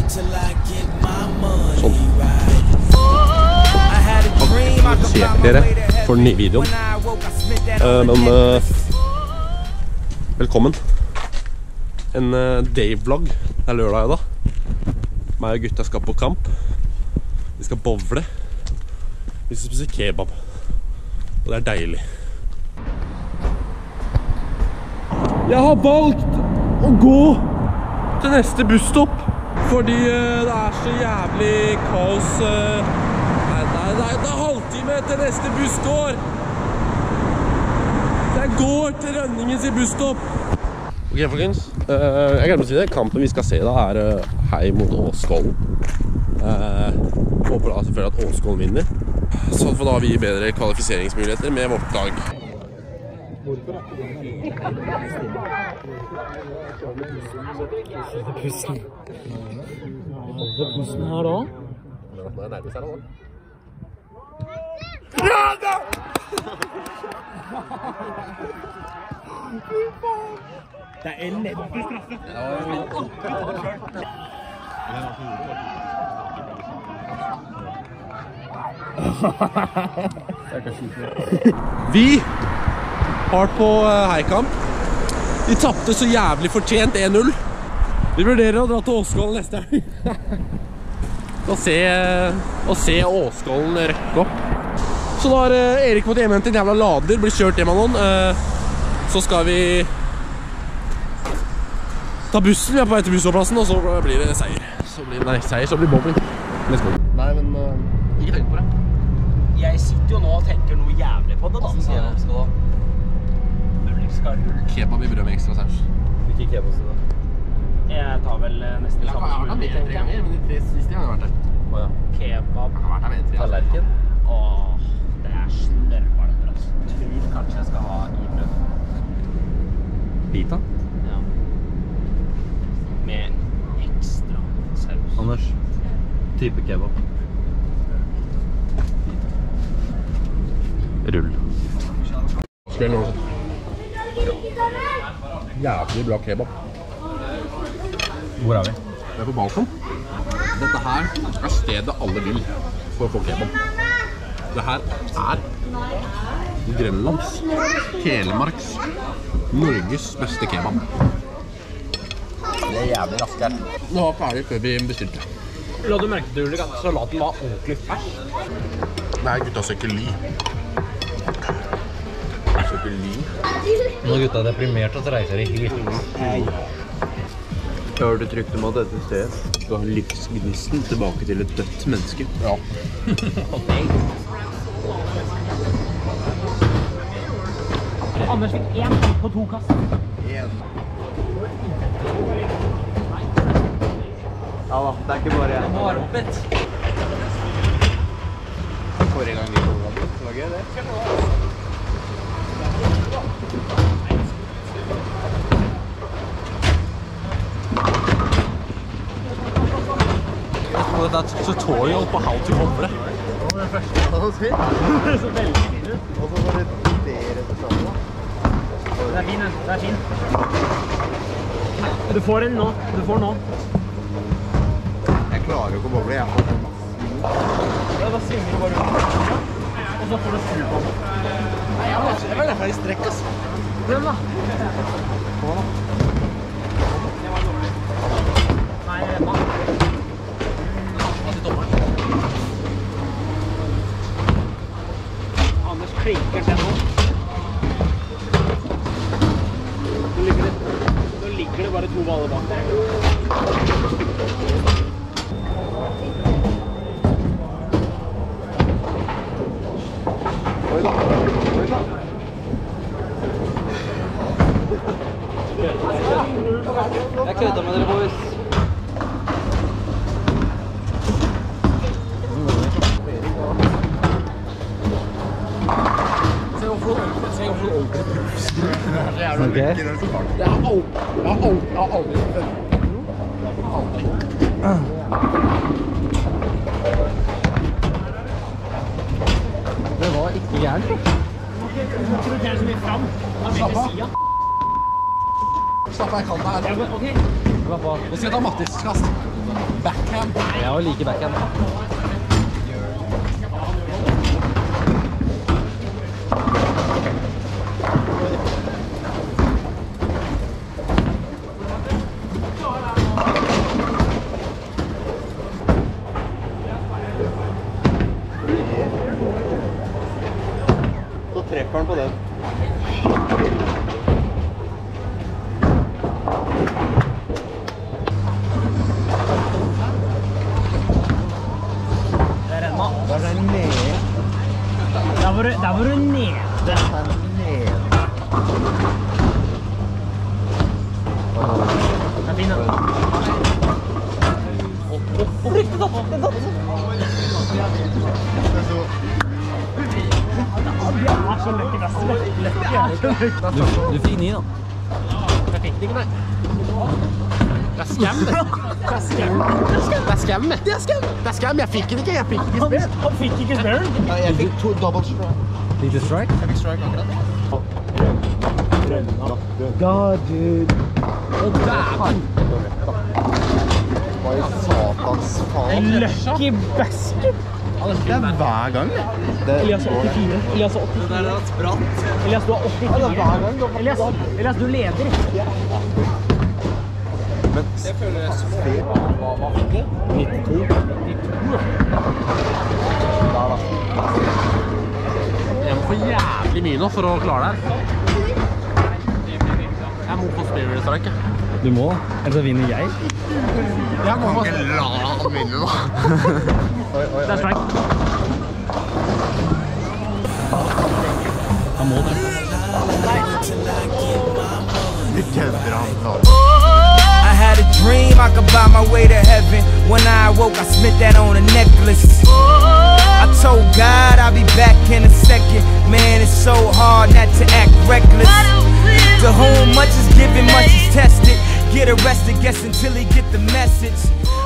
Sånn. Akkurat dere for den nye videoen. Men velkommen. En day-vlogg. Det er lørdag i dag. Meg og gutta skal på kamp. Vi skal bowle. Vi skal spise kebab. Og det er deilig. Jeg har valgt å gå til neste busstopp fordi det er så jævlig kaos. Nei, det er halvtime til neste buss går. Så jeg går til Rønningens i busstopp. Ok, folkens. Jeg glemmer å si det. Kampen vi skal se da er hei mot Åskollen. Håper da selvfølgelig at Åskollen vinner. Så får da vi bedre kvalifiseringsmuligheter med vårt lag. Pussen. Holde pussen her da. Nå er det nærmest her da. Ja da! Det er elendig straffe. Vi har på heikamp. De tappte så jævlig fortjent 1-0. Vi vurderer å dra til Åskollen neste gang. Og se Åskollen rekke opp. Så da har Erik måtte hjemme til en jævla lader, blir kjørt hjem av noen. Så skal vi ta bussen, vi er på vei til bussholdeplassen, og så blir det seier. Så blir det bowling. Let's go. Nei, men ikke tenk på det. Jeg sitter jo nå og tenker noe jævlig på det da. Hva skal du ha? Kebab i brød med ekstra saus. Hvilke kebab skal du ha? Jeg tar vel nesten Jeg har vært der med 3 ganger, men de 3 siste gangene har jeg vært der. Åja. Kebab. Jeg har vært der med 3 ganger. Tallerken? Åh, det er snørvalper, altså. Jeg tror kanskje jeg skal ha i brød. Pita? Ja. Med ekstra saus. Anders, type kebab. Rull. Skal nå jævlig bra kebab. Hvor er vi? Vi er på Balkan. Dette her er stedet alle vil for å få kebab. Det her er Grønlands, Telemarks, Norges beste kebab. Det er jævlig raskere. Det var ferdig før vi bestilte. La du merke til Ulrik at salaten var ordentlig fersk? Nei, gutta ser ikke ly. Nå gutta er deprimert og reiser i hit. Jeg har hørt trygt om at dette stedet skal ha livsgnisten tilbake til et dødt menneske. Ja. Anders fikk 1 på 2 kast. Ja da, det er ikke bare jeg. Det var opp et. Forrige gang vi kom opp, det var gøy det. Det er et tutorial på how to bowle. Det var det første jeg hadde sett. Det så veldig fint ut. Og så var det bedre til sammen. Det er fin, det er fin. Du får en nå, du får nå. Jeg klarer jo ikke å bowle, jeg får masse. Ja, da svinger du bare ut. Og så får du full på den. Nei, jeg var derfor i strekk, ass. Den da. Få da. Det var dårlig. Nei, da. Anders klinker den nå. Nå ligger det bare 2 baller bak der. Oi da. Jeg kødder med dere, boys. Se hvorfor du ordentlig puls. Ok. Jeg har aldri Det var ikke gærent. Du ser så mye fram. Han vil til siden. Slapp av, jeg kan det her. Ja, men, ok. Nå skal jeg ta Mattis kast. Backhand. Jeg har like backhand. Så treffer han på den. Der var du nede. Den er fin, den. Riktig datt! Den datt! Det er så løkke best. Du fikk 9 da. Jeg fikk det ikke, nei. Det er skam, det. Det er skam. Det er skam, det. Det er skam. Jeg fikk den ikke. Jeg fikk ikke spill. Han fikk ikke spørren. Jeg fikk 2 double strike. Fikk du strike? Jeg fikk strike akkurat. God, dude. Å, dæven. Hva i satans faen? Lucky basket. Det er hver gang. Elias er 84. Elias er 84. Det er spratt. Elias, du er 84. Elias, du leder. Jeg føler jeg så feil. Hva fikk du? 92. Jeg må få jævlig mye nå for å klare det her. Jeg må få spirit strike. Du må, ellers så vinner jeg. Jeg må få... La han vinne nå. Det er strike. Han må det. Du kødder han nå. I had a dream I could buy my way to heaven. When I awoke, I spent that on a necklace. I told God I'll be back in a second. Man, it's so hard not to act reckless. To whom much is given, much is tested. Get arrested, guess until he get the message.